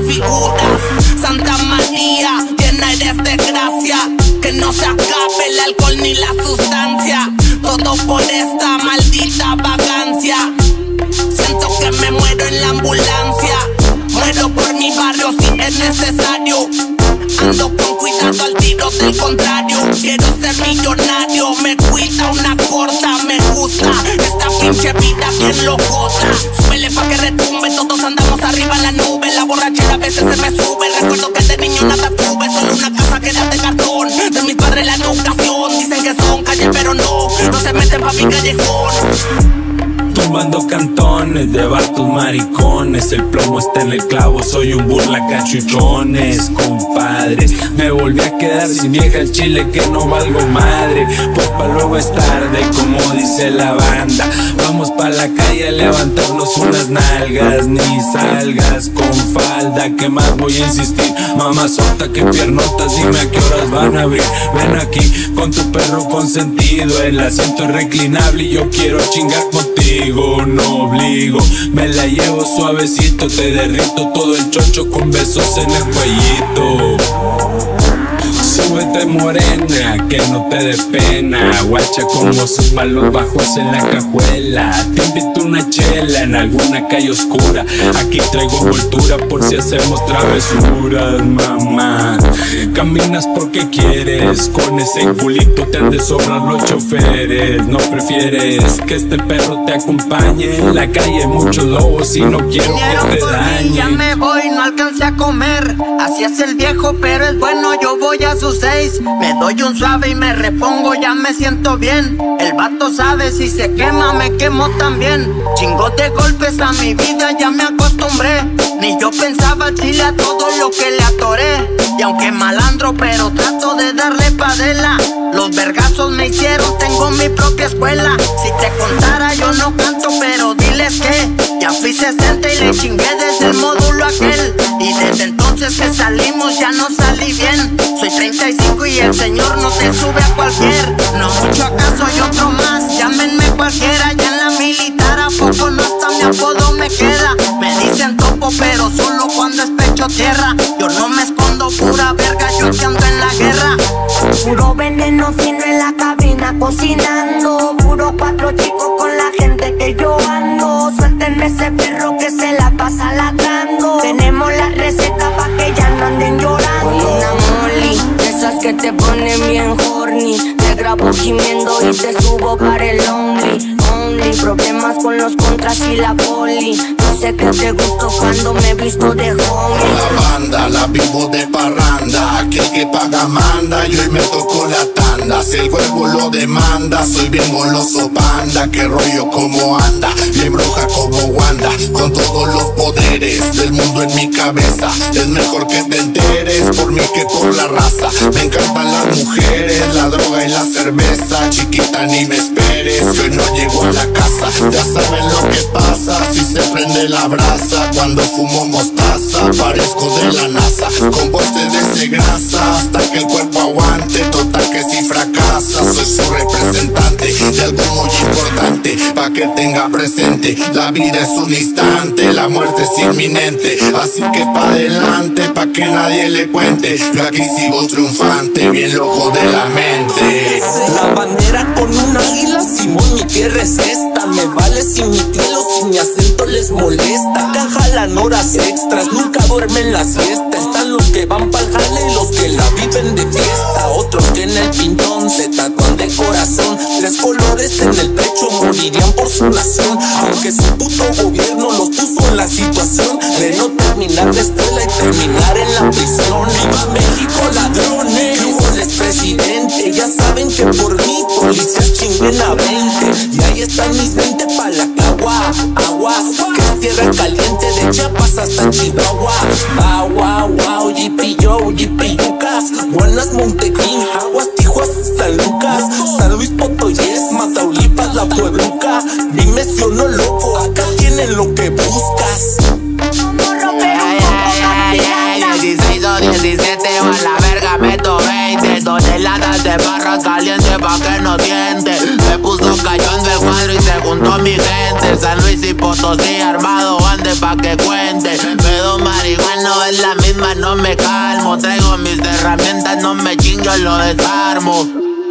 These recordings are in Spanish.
figuras. Santa María, llena eres de gracia, que no se acabe el alcohol ni la sustancia. Todo por esta maldita vagancia. Siento que me muero en la ambulancia. Muero por mi barrio si es necesario. Ando con cuidado al tiro del contrario. Quiero ser millonario, me cuida una corta. Me gusta esta pinche vida bien locota. Súbele pa' que retumbe, todos andamos arriba en la nube. La borrachera a veces se me sube. Recuerdo que de niño nada tuve, solo una casa que era de cartón. De mis padres la educación, dicen que son calle pero no se meten pa' mi callejón. Tumbando cantones de vatos maricones, el plomo está en el clavo, soy un burla cachuchones, compadres. Me volví a quedar sin vieja el chile que no valgo madre, pues pa' luego es tarde, como dice la banda. Vamos pa' la calle a levantarnos unas nalgas, ni salgas con falda, que más voy a insistir. Mamá solta, que piernotas, dime a qué horas van a abrir. Ven aquí con tu perro consentido, el asiento es reclinable y yo quiero chingar contigo. No obligo, me la llevo suavecito, te derrito todo el chocho con besos en el cuellito. Súbete morena, que no te dé pena, guacha como sus palos bajos en la cajuela. Te invito una chela en alguna calle oscura, aquí traigo envoltura por si hacemos travesuras, mamá. Caminas porque quieres, con ese culito te han de sobrar los choferes. No prefieres que este perro te acompañe, en la calle hay muchos lobos y no quiero que te dañe. Ya me voy, no alcancé a comer, así es el viejo pero es bueno, yo voy a sus 6. Me doy un suave y me repongo, ya me siento bien. El vato sabe, si se quema me quemo también. Chingo de golpes a mi vida, ya me acostumbré. Ni yo pensaba chile a todo lo que le atoré. Y aunque malandro, pero trato de darle padela. Los vergazos me hicieron, tengo mi propia escuela. Si te contara yo no canto, pero diles que ya fui 60 y le chingué desde el módulo aquel. Y desde entonces que salimos ya no salí bien. Soy 35 y el señor no te sube a cualquier. No mucho acaso y otro más, llámenme cualquiera. Ya en la militar a poco no hasta mi apodo me queda. Me dicen topo pero solo cuando es pecho tierra. Yo no me escondo, pura verga, yo que ando en la guerra. Puro veneno fino en la cabina cocinando. Puro 4 chicos con la gente que yo ando. Suéltenme ese perro que se la pasa ladrando. Tenemos la receta pa' que ya no anden llorando. Con una molly, esas que te ponen bien horny. Te grabo gimiendo y te subo para el only. Problemas con los contras y la poli. No sé qué te gustó cuando me visto de homie. La banda, la vivo de parranda. Aquel que paga manda y hoy me tocó la tanda. Si el huevo lo demanda, soy bien goloso panda. Que rollo como anda, bien bruja como Wanda. Con todos los poderes del mundo en mi cabeza. Es mejor que te enteres por mí que por la raza. Me encantan las mujeres, la droga y la cerveza. Chiquita ni me esperes, que hoy no llego a la casa. Ya saben lo que pasa, si se prende la brasa. Cuando fumo mostaza, parezco de la NASA. Compuesto de grasa, hasta que el cuerpo aguante. Total que si fracasa, soy su representante de algo muy importante, pa' que tenga presente. La vida es un instante, la muerte es inminente. Así que pa' adelante, pa' que nadie le cuente. Yo aquí sigo triunfante, bien loco de la mente. La bandera con un águila, Simón, mi tierra es esta. Me vale si mi tilo, si mi acento les molesta. Que jalan horas extras, nunca duermen la siesta. Están los que van pa'l jale y los que la viven de fiesta. Otros que en el pintón se tatúan de corazón. 3 colores en el pecho, morirían por su nación. Aunque su puto gobierno los puso en la situación de no terminar la escuela y terminar en la prisión. ¡Viva México, ladrones! ¡Viva el presidente! Ya saben que por mí policías chinguen a 20. Y ahí están mis 20 pa' la cagua. Aguas, que es tierra caliente de Chiapas hasta Chihuahua. Agua, wow, yipi yo, yipi yucas. Buenas, Montequín, Aguas, Tijuas, San Lucas. San Luis Potoyes, Mataulipas, La Puebluca. Dime si o no, loco, acá tienen lo que buscas. 16 o 17 o a la verga meto 20 toneladas mete barra caliente pa' que no tiente. Me puso cayón del cuadro y se juntó mi gente. San Luis y Potosí armado ande pa' que cuente. Pedo marihuana es la misma, no me calmo. Traigo mis herramientas, no me chingo, lo desarmo.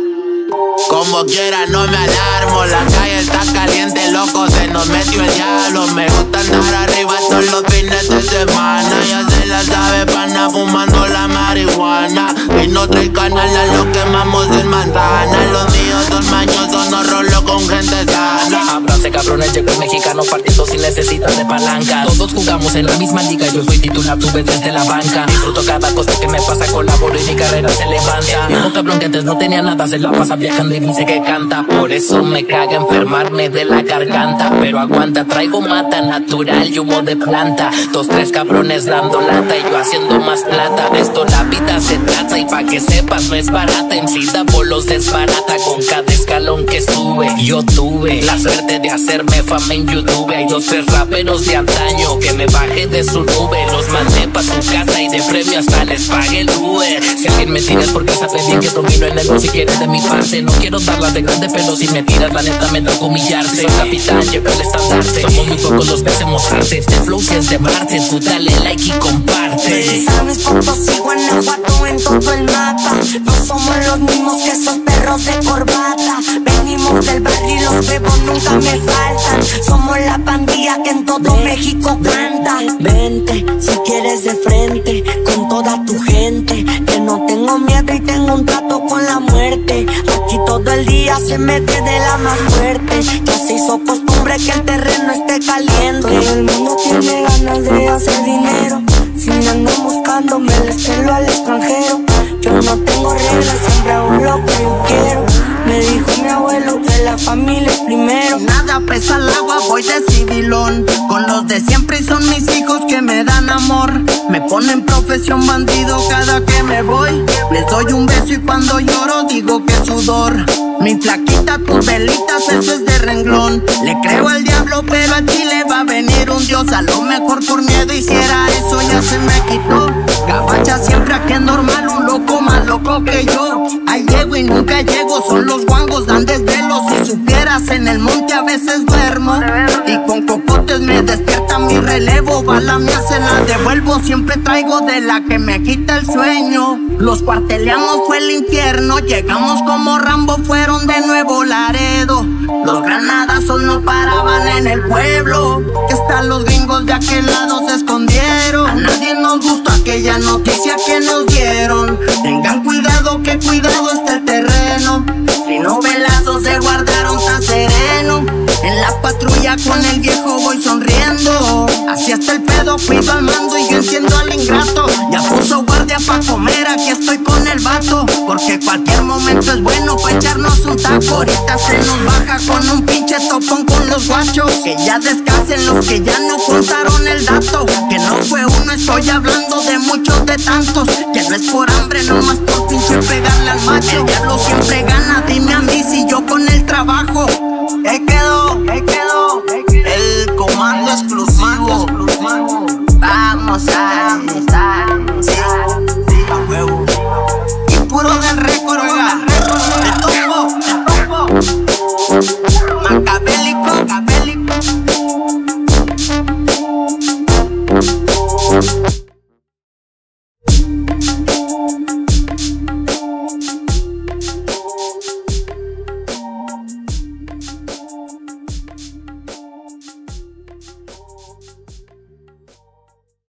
Como quiera no me alarmo. La calle está caliente, loco, se nos metió el diablo. Me gusta andar arriba todos los fines de semana. Ya se la sabe, pana, fumando la marihuana. Y no trae canal, lo quemamos en manzana. Los míos son mañosos, no rolo con gente sana. Abranse cabrones, llegó el mexicano partiendo sin necesidad de palanca. Todos jugamos en la misma liga, yo soy titular, tú ves desde la banca. Disfruto cada cosa que me pasa, colaboro y mi carrera se levanta. Un cabrón que antes no tenía nada, se la pasa viajando y dice que canta. Por eso me caga enfermarme de la garganta. Pero aguanta, traigo mata natural y humo de planta. 2, 3 cabrones dando lata y yo haciendo más plata. Esto la vida se trata y pa' que sepas no es barata. En vida bolos desbarata con cada escalón que sube. Yo tuve la suerte de hacerme fama en YouTube. Hay 2, 3 raperos de antaño que me bajé de su nube. Los mandé pa' su casa y de premio hasta les pagué el Uber. Si alguien me tira es porque sabe bien que domino el negocio. Si quieres de mi parte, no quiero darlas de grande, pero si me tiras la neta me toca humillarte. Soy capitán, llevo el estandarte. Somos muy pocos los que hacemos arte. Este flow si es de Marte, tú dale like y comparte. San Luis Potosí, Guanajuato, en todo el mapa. No somos los mismos que esos perros de corbata. Venimos del barrio y los bebos nunca me faltan. Somos la pandilla que en todo México canta. Vente, si quieres de frente, con toda tu gente. Que no tengo miedo y tengo un trato con la muerte. Aquí todo el día se mete de la más fuerte. Ya se hizo costumbre que el terreno esté caliente. Todo el mundo tiene ganas de hacer dinero. Si me andan buscando me les pelo al extranjero. Yo no tengo reglas, siempre hago lo que yo quiero. Me dijo mi abuelo que la familia es primero. Nada pesa el agua, voy de civilón. Con los de siempre y son mis hijos que me dan amor. Me ponen profesión bandido cada que me voy. Les doy un beso y cuando lloro digo que sudor. Mi flaquita, tus velitas, eso es de renglón. Le creo al diablo, pero a Chile va a venir un dios. A lo mejor por miedo hiciera eso, ya se me quitó. Gabacha siempre aquí es normal, un loco más loco que yo. Ahí llego y nunca llego, son los guangos, dan desvelos. Si supieras, en el monte a veces duermo y con cocotes me despierta mi relevo. Bala mía se la devuelvo, siempre traigo de la que me quita el sueño. Los cuarteleamos, fue el infierno, llegamos como Rambo, fueron de Nuevo Laredo. Los granadazos no paraban en el pueblo, que hasta los gringos de aquel lado se escondieron. A nadie nos gustó aquella noticia que nos dieron. Tengan cuidado, que cuidado está el terreno. Si novelazos se guardaron tan sereno. En la patrulla con el viejo voy sonriendo. Así hasta el pedo, cuido al mando y yo enciendo al ingrato. Ya puso guardia pa' comer, aquí estoy con el vato. Porque cualquier momento es bueno pa' echarnos un taco. Ahorita se nos baja con un pinche topón con los guachos. Que ya descansen los que ya no contaron el dato. Que no fue uno, estoy hablando de muchos, de tantos. Que no es por hambre, nomás por pinche pegarle al macho. El diablo siempre gana, dime a mí si yo con el trabajo